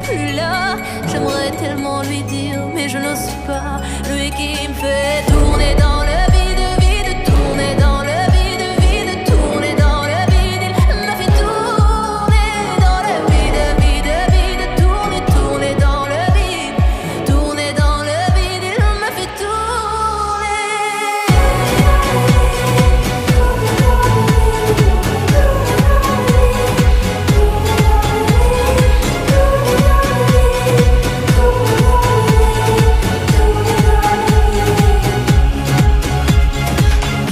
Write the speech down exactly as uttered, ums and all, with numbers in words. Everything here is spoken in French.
plus là. J'aimerais tellement lui dire, mais je n'ose pas. Lui qui me fait tourner dans le